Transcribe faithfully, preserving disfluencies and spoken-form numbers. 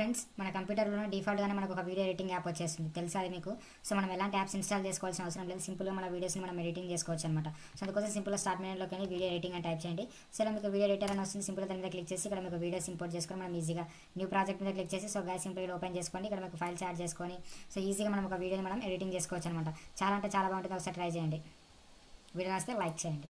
Friends మన కంప్యూటర్లో డిఫాల్ట్గానే మనకు ఒక వీడియో ఎడిటింగ్ యాప్ వచ్చేస్తుంది తెలుసా అది మీకు. సో మనం ఎలాంటి యాప్స్ ఇన్స్టాల్ చేసుకోవాల్సిన అవసరం లేదు, సింపుల్గా మన వీడియోస్ని మనం ఎడిటింగ్ చేసుకోవచ్చు అనమాట. సో అందుకోసం సింపుల్గా స్టార్ట్ మెనూలోకి వెళ్ళి వీడియో ఎడిటింగ్ అని టైప్ చేయండి. సో ఇలా మీకు వీడియో ఎడిటర్ అని వస్తుంది. సింపుల్గా దాని మీద క్లిక్ చేసి ఇక్కడ మీకు వీడియోస్ ఇంపోర్ట్ చేసుకొని మనం ఈజీగా న్యూ ప్రాజెక్ట్ మీద క్లిక్ చేసి సో గైస్ సింపుల్గా ఓపెన్ చేసుకోండి. ఇక్కడ మీకు ఫైల్స్ యాడ్ చేసుకొని సో ఈజీగా మనం ఒక వీడియోని మనం ఎడిటింగ్ చేసుకోవచ్చు అనమాట. చాలా అంటే చాలా బాగుంటుంది, ఒకసారి ట్రై చేయండి. వీడియో వస్తే లైక్ చేయండి.